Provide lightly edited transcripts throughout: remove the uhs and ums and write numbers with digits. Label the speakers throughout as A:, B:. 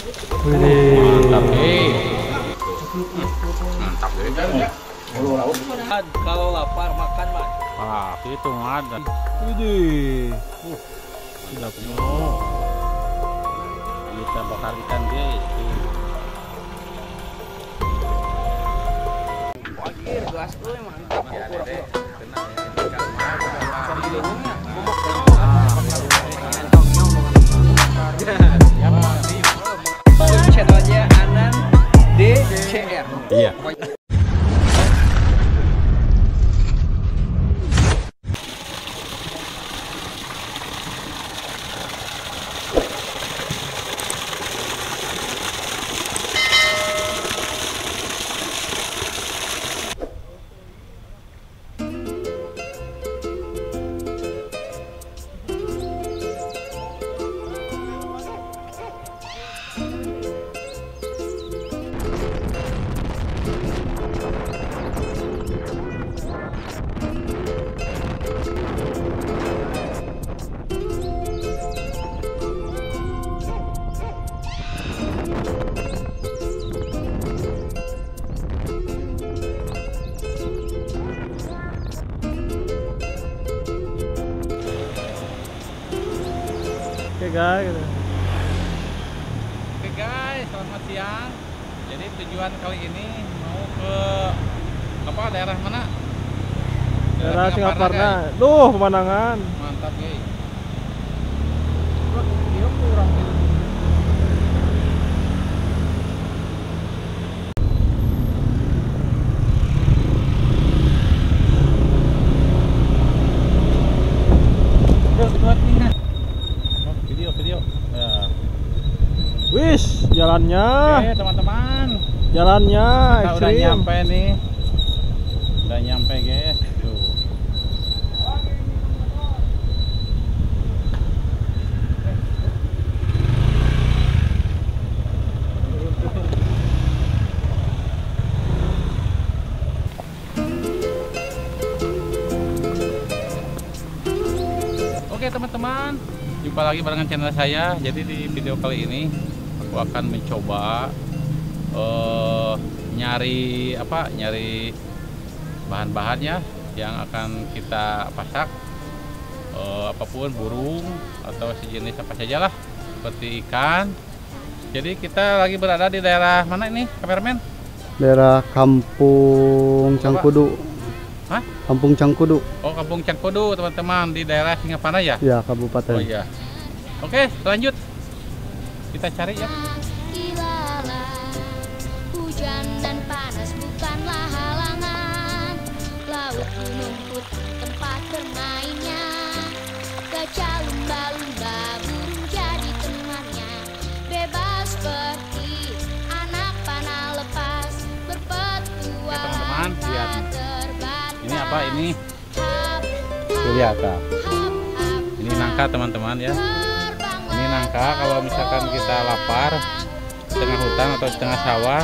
A: Mantap,
B: Kalau lapar makan, Mas.
A: itu ada.
C: Widih.
A: Sudah penuh. Kita bakar ikan, guys.
B: Wagir, gelas euy mantap.
A: Ya, Dede. Tenang ya, ini ikan mah.
B: Channelnya Anan DCR.
A: Iya. Oke guys, selamat siang. Jadi tujuan kali ini mau ke apa daerah mana?
C: Daerah Singaparna. Duh, pemandangan.
A: Mantap guys. Video. Ya.
C: Wis, jalannya.
A: Oke teman-teman,
C: Jalannya
A: kita udah
C: ekstrim.
A: nyampe nih. Udah nyampe guys. Tuh. Oke teman-teman, jumpa lagi barengan channel saya. Jadi di video kali ini aku akan mencoba nyari bahan-bahannya yang akan kita pasak, apapun, burung atau sejenis apa saja lah, seperti ikan. Jadi kita lagi berada di daerah mana ini, kameramen?
D: Daerah Kampung Cangkudu.
A: Hah?
D: Kampung Cangkudu.
A: Oh, Kampung Cangkudu teman-teman, di daerah Singaparna ya?
D: Ya, kabupaten.
A: Oh iya. Oke, lanjut. Kita cari ya.
E: Hujan dan panas bukanlah halangan. Laut gunung putih tempat bermainnya. Gajah lumba-lumba burung jadi temannya. Bebas seperti anak panah lepas. Berpetualang
A: teman-teman, lihat.
E: tak terbatas.
A: Ini apa ini?
E: Hap,
A: Kelihatan.
E: hap, hap,
A: Ini nangka teman-teman ya.
E: terbanglah
A: Ini nangka kalau misalkan kita lapar di tengah hutan atau di tengah sawah,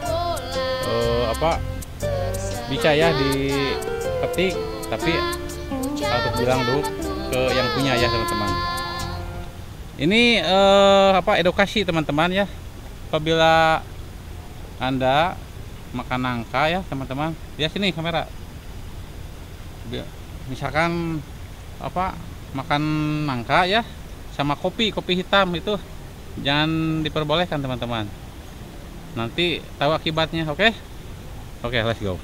A: bisa ya dipetik, tapi harus bilang dulu ke yang punya ya teman-teman. Ini edukasi teman-teman ya. Apabila Anda makan nangka ya teman-teman, lihat sini kamera. Misalkan makan nangka ya sama kopi hitam, itu jangan diperbolehkan teman-teman. Nanti tahu akibatnya, oke? Oke, let's go.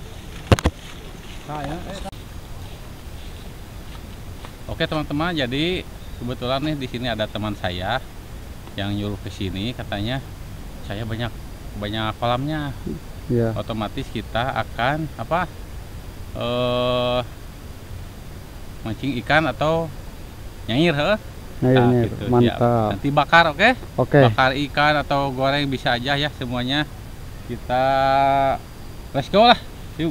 A: Oke teman-teman, jadi kebetulan nih di sini ada teman saya yang nyuruh ke sini, katanya saya banyak kolamnya.
D: Ya.
A: Otomatis kita akan mancing ikan atau nyair,
D: Nah, ini
A: gitu,
D: mantap.
A: siap. Nanti bakar, oke?
D: Oke.
A: Bakar ikan atau goreng bisa aja ya, semuanya. Kita let's go lah. Yuk.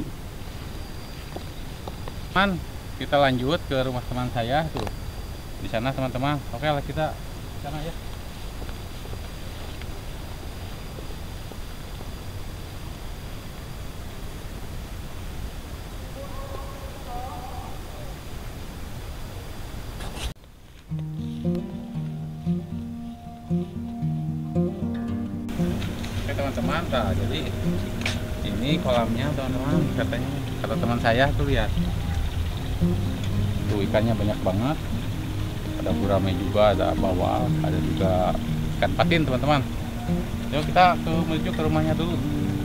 A: Kita lanjut ke rumah teman saya tuh. Di sana teman-teman. Oke lah, kita ke sana ya. teman-teman. Nah, jadi ini kolamnya teman-teman, katanya kata teman saya tuh, lihat tuh ikannya banyak banget, ada gurame juga, ada bawal, ada juga ikan patin teman-teman. Yuk kita menuju ke rumahnya dulu.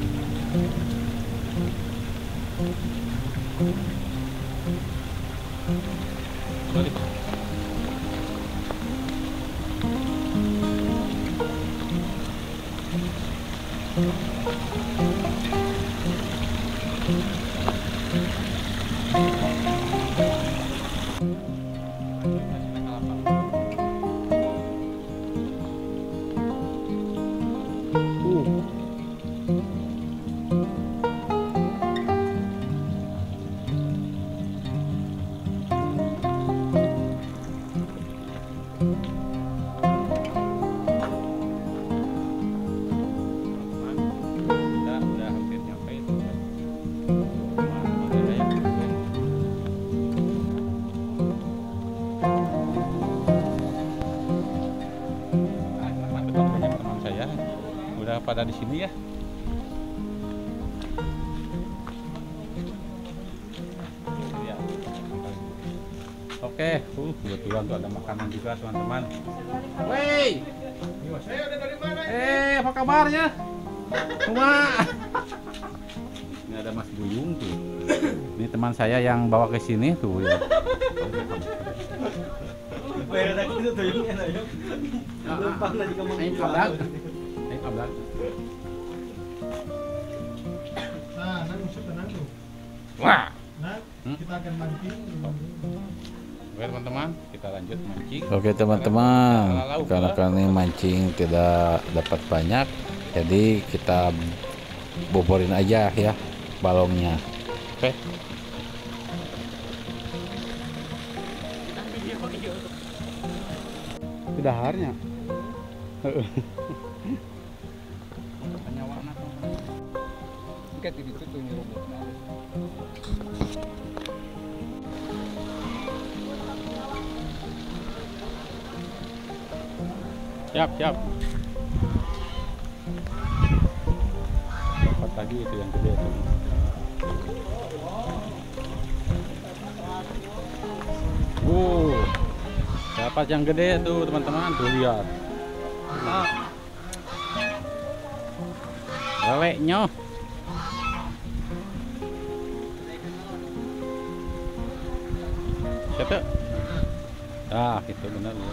A: Udah hampir nyampe itu. Teman saya udah pada di sini ya. Oke, kebetulan tuh ada makanan juga teman-teman. Wey, apa kabarnya? Cuma ini ada Mas Buyung tuh. Ini teman saya yang bawa ke sini tuh ya. Wah.
C: Kita akan mancing.
A: Oke teman-teman, kita lanjut mancing.
F: Oke teman-teman, karena kami mancing tidak dapat banyak, jadi kita boborin aja ya balongnya.
A: Oke.
D: Sudah harnya.
A: Tanya warna.
B: Ikat itu tuh nyerobotnya.
A: Siap. Dapat lagi itu yang gede tuh. Dapat yang gede tuh teman-teman, tuh lihat. Leleknya. Kata. Itu benar ya.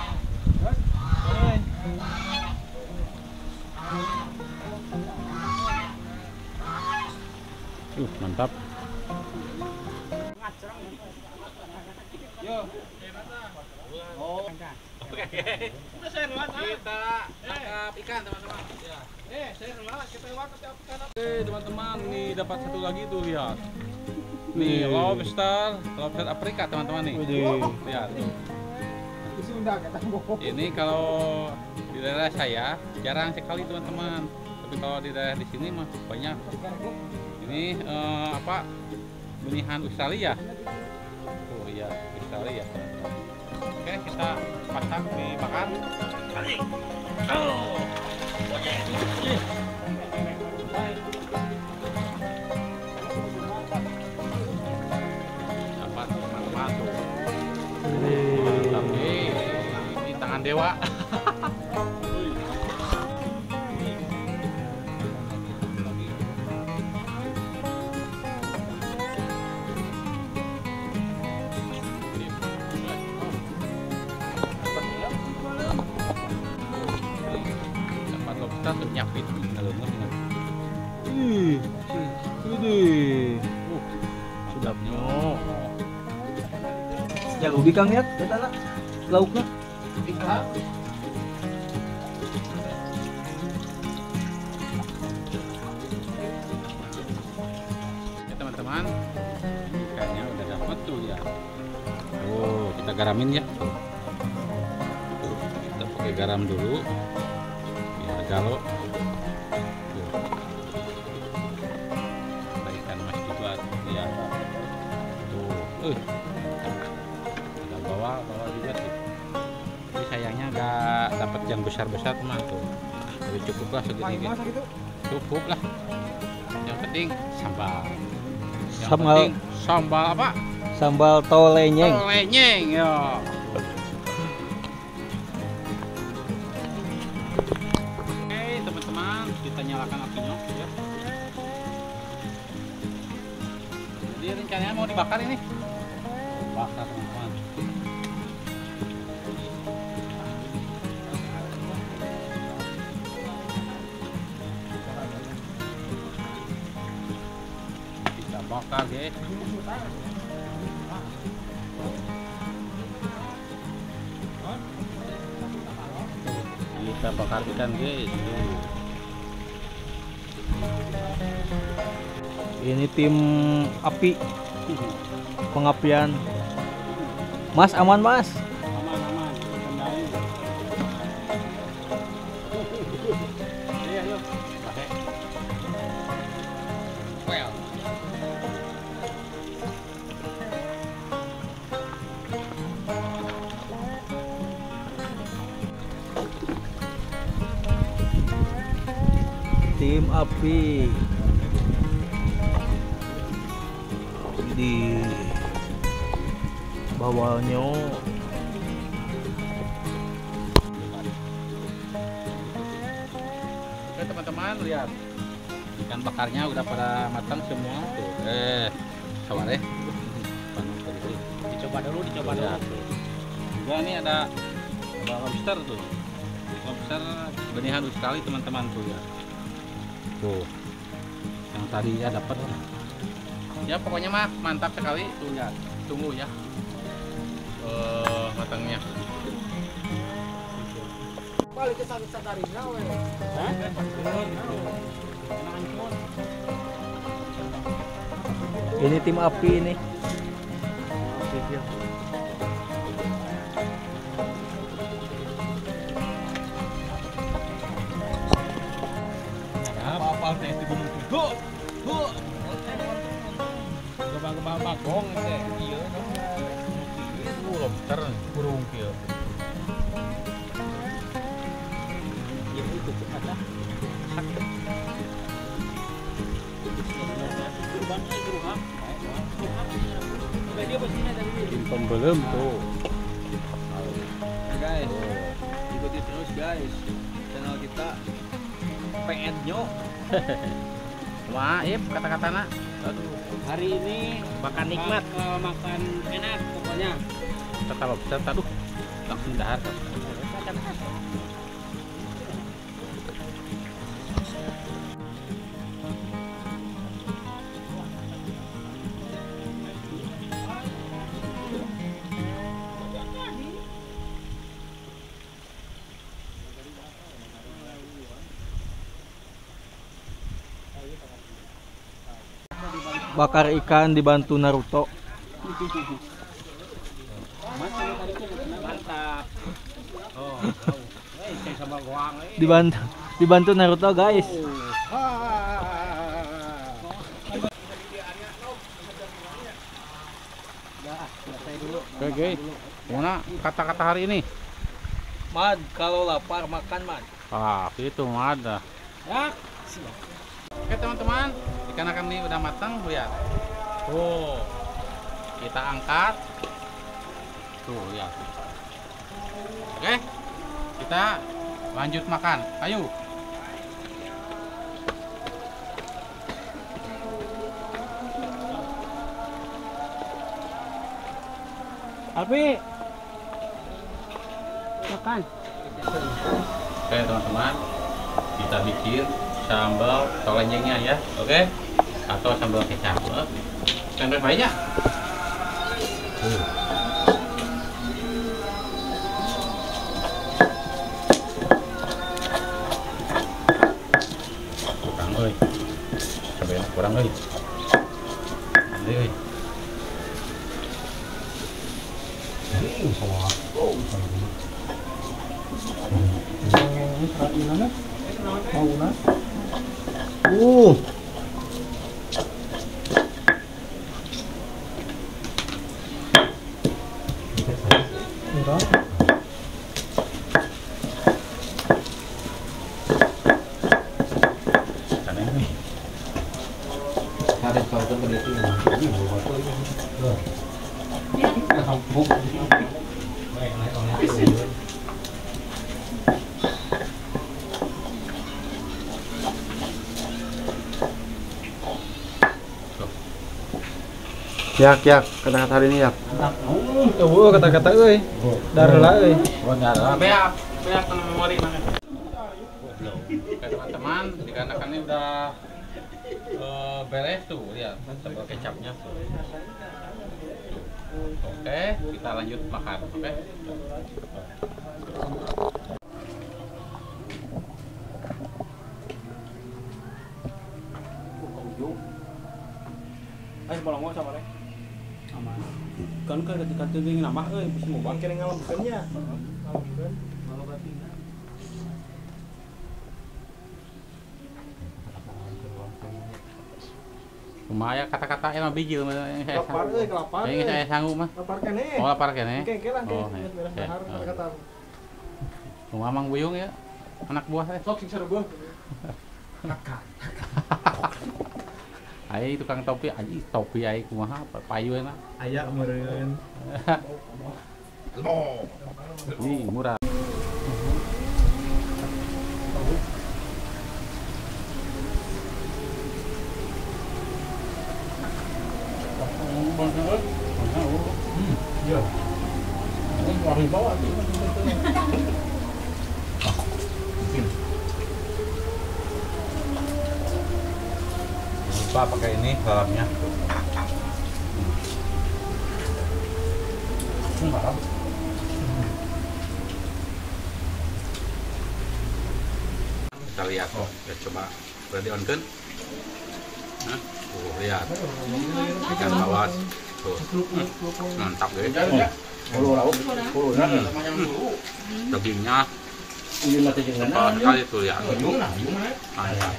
A: Mantap. Kita tangkap ikan teman-teman. Oke teman-teman, nih dapat satu lagi tuh, lihat. Nih lobster Afrika teman-teman nih. Lihat tuh. Ini kalau di daerah saya jarang sekali teman-teman, tapi kalau di daerah di sini mah banyak. Ini benihan Australia. Oh iya, Australia. Oke, kita pasang dimakan. Dapat teman-teman tuh. Tapi ini tangan dewa. Kita tuh nyapit dalamnya dengan sedapnya.
B: Ya ubi Kang lihat, kita lauknya.
A: Ya teman-teman, ikannya udah dapat tuh ya. Kita garamin ya. Kita pakai garam dulu. Kalau ada ikan mas juga ya tuh, ada bawal juga tuh. Tapi sayangnya nggak dapat yang besar teman tuh. Jadi cukuplah segini. cukup lah. Yang penting sambal. Yang
B: Sambal.
A: penting sambal apa?
B: Sambal tolenyeng.
A: Tolenyeng ya. Oke teman-teman, kita nyalakan apinya ya. Jadi rencananya mau dibakar ini. Bakar teman-teman. Kita bakar guys. Kita bakar ikan guys.
B: Ini tim api pengapian. Mas aman mas.
A: Aman-aman, kendali. Iya, yuk. Pakai. Well.
B: Tim api di bawahnya.
A: Oke teman-teman, lihat ikan bakarnya udah pada matang semua tuh. Sabar ya. Dicoba dulu. Ya, tuh. Juga ini ada lobster tuh. Lobster benih halus sekali teman-teman tuh ya. Tuh. Yang tadi ya dapat. Ya pokoknya mah mantap sekali tuh ya. Tunggu ya. Matangnya.
B: Ini tim api ini.
A: Apa teh itu gunung Tigo? Tuh. Gebang-gebang bagong teh. Iya. Itu lobster burung kieu. Ya itu ada. Pembelum tuh.
B: Guys, ikuti terus guys channel kita PN Nyo.
A: Wah, kata-katana.
B: Hari ini
A: Makan nikmat.
B: makan enak pokoknya.
A: Kata lobster, aduh. Langsung dahar.
B: Bakar ikan dibantu Naruto.
A: Mantap. Oh, saya sama goang.
B: Dibantu Naruto guys.
A: Oke, guys. Gimana kata-kata hari ini?
B: Mad, kalau lapar makan mad.
A: Ah, itu mah ada.
B: Ya.
A: Oke teman-teman, ikan ini udah matang, lihat. Tuh, kita angkat. Tuh, lihat. Oke, kita lanjut makan. Ayo.
B: Api.
A: Makan. Oke teman-teman, kita bikin sambal tolenyengnya ya, oke? Atau sambal kecap. Sambal banyak. Kurang euy. Sampai kurang euy. Ambil euy.
F: Harus tahu kan itu.
D: Yak, kata-kata hari ini yak.
B: Tuh kata-kata euy. Darlah euy.
A: Beak memori mana? Oke teman-teman, dikarenakan ini udah beres tuh, lihat sambal kecapnya tuh. Oke, kita lanjut makan, oke?
B: Ayo bolong sama rek. Aman. Kan ketika teuing nambah euy bisa mau bangkir ngalamkeunnya. Ngalamkeun. Kalau berarti.
A: Lumayan kata-kata emang bijil
B: Lapar euy, lapar.
A: Yang saya sanggup mah.
B: Lapar keneh.
A: Oh, lapar kene.
B: Kengkelan
A: Oh,
B: teh beres dahar kata-kata.
A: Mamang Buyung ya. Anak buah saya.
B: Sok sing sareubeung. Kakak.
A: Ai tukang topi aji topi ai kumaha payu enak.
B: Aya meureun.
A: Nih murah. Lupa pakai ini garamnya. Kita lihat, kita coba ready on kan? Nah, lihat ikan bawas tuh, mantap deh. Dagingnya tebal sekali tuh ya. Mantap.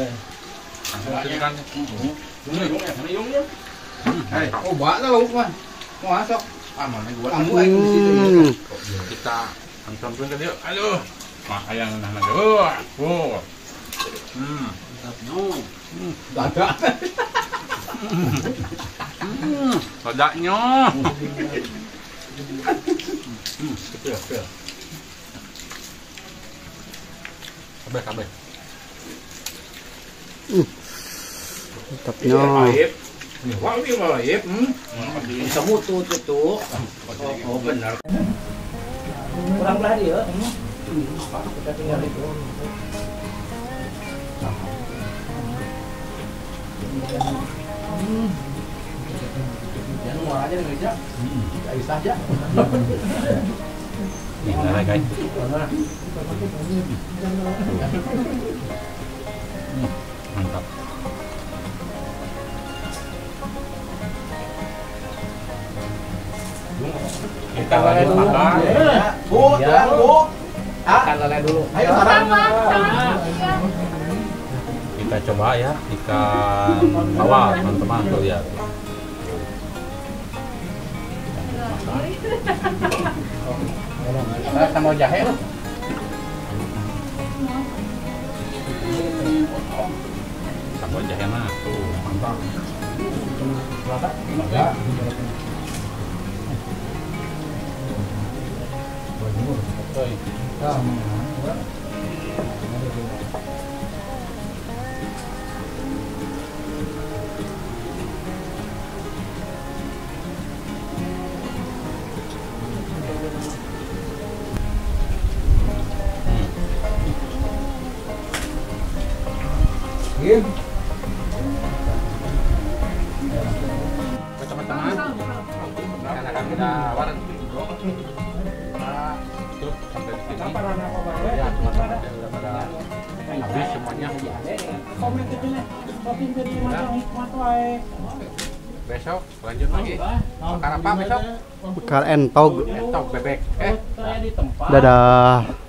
A: Kita langsung ke dia. Aduh, mah ayang nah oh. Ledaknya. Kabeh.
D: Mantapnya.
F: Wah, ini malah ya. Bisa mutu tuh. Oh, benar.
B: Kurang belah dia. Kita tinggal itu. Jangan luar aja nih aja. Bisa aja.
A: Nih, nah, guys. Mantap. Kita lanjut makan.
B: Bu, Makan lele dulu. Ayo sarang.
A: Kita coba ya ikan bawal, teman-teman tuh lihat.
B: Sambal jahe loh.
A: Sambal jahe mah tuh mantap. Teman-teman, karena kami udah warung tutup sampai di sini. Ya, teman-teman udah pada habis semuanya. Besok lanjut lagi. Makan apa besok?
D: Bekal entog.
A: Entok bebek.
D: Dadah.